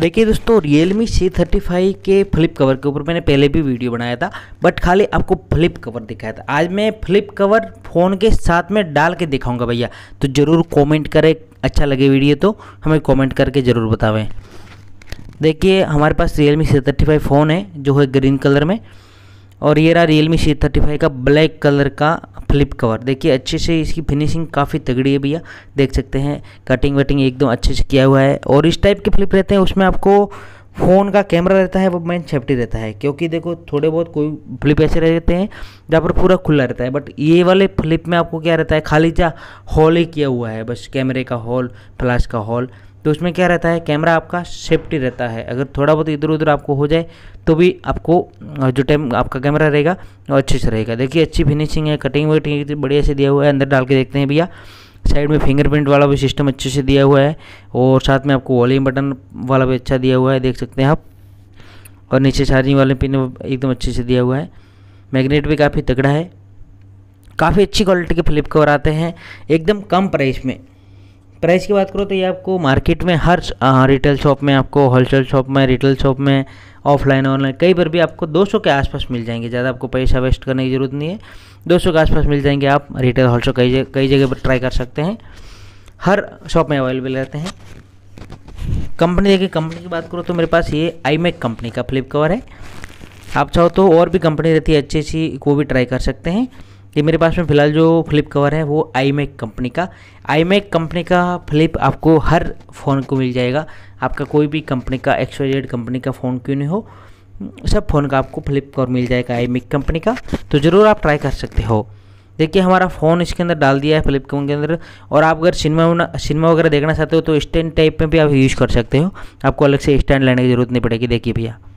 देखिए दोस्तों, Realme C35 के फ्लिप कवर के ऊपर मैंने पहले भी वीडियो बनाया था, बट खाली आपको फ्लिप कवर दिखाया था। आज मैं फ्लिप कवर फ़ोन के साथ में डाल के दिखाऊंगा भैया, तो ज़रूर कमेंट करें। अच्छा लगे वीडियो तो हमें कमेंट करके ज़रूर बतावें। देखिए हमारे पास Realme C35 फ़ोन है जो है ग्रीन कलर में, और ये रहा Realme C35 का ब्लैक कलर का फ्लिप कवर। देखिए अच्छे से इसकी फिनिशिंग काफ़ी तगड़ी है भैया, देख सकते हैं कटिंग वटिंग एकदम अच्छे से किया हुआ है। और इस टाइप के फ्लिप रहते हैं उसमें आपको फ़ोन का कैमरा रहता है वो मेन सेफ्टी रहता है, क्योंकि देखो थोड़े बहुत कोई फ्लिप ऐसे रहते हैं जहाँ पर पूरा खुला रहता है, बट ये वाले फ्लिप में आपको क्या रहता है, खाली जा हॉल ही किया हुआ है, बस कैमरे का हॉल, फ्लैश का हॉल। तो उसमें क्या रहता है, कैमरा आपका सेफ्टी रहता है। अगर थोड़ा बहुत इधर उधर आपको हो जाए तो भी आपको जो टाइम आपका कैमरा रहेगा वो अच्छे से रहेगा। देखिए अच्छी फिनिशिंग है, कटिंग वटिंग बढ़िया से दिया हुआ है। अंदर डाल के देखते हैं भैया, साइड में फिंगरप्रिंट वाला भी सिस्टम अच्छे से दिया हुआ है, और साथ में आपको वॉल्यूम बटन वाला भी अच्छा दिया हुआ है, देख सकते हैं आप। और नीचे चार्जिंग वाले पिन एकदम अच्छे से दिया हुआ है। मैग्नेट भी काफ़ी तगड़ा है। काफ़ी अच्छी क्वालिटी के फ्लिप कवर आते हैं एकदम कम प्राइस में। प्राइस की बात करो तो ये आपको मार्केट में हर रिटेल शॉप में, आपको होलसेल शॉप में, रिटेल शॉप में, ऑफलाइन ऑनलाइन कहीं पर भी आपको 200 के आसपास मिल जाएंगे। ज़्यादा आपको पैसा वेस्ट करने की ज़रूरत नहीं है, 200 के आसपास मिल जाएंगे। आप रिटेल होलसेल कई जगह पर ट्राई कर सकते हैं, हर शॉप में अवेलेबल रहते हैं। कंपनी, देखिए कंपनी की बात करो तो मेरे पास ये iMac कंपनी का फ्लिप कवर है। आप चाहो तो और भी कंपनी रहती है अच्छी अच्छी, वो भी ट्राई कर सकते हैं। ये मेरे पास में फ़िलहाल जो फ्लिप कवर है वो iMac कंपनी का फ्लिप आपको हर फ़ोन को मिल जाएगा। आपका कोई भी कंपनी का XYZ कंपनी का फ़ोन क्यों नहीं हो, सब फ़ोन का आपको फ्लिप कवर मिल जाएगा iMac कंपनी का, तो ज़रूर आप ट्राई कर सकते हो। देखिए हमारा फ़ोन इसके अंदर डाल दिया है फ्लिप कवर के अंदर, और आप अगर सिनेमा वगैरह देखना चाहते हो तो स्टैंड टाइप में भी आप यूज़ कर सकते हो, आपको अलग से स्टैंड लेने की ज़रूरत नहीं पड़ेगी। देखिए भैया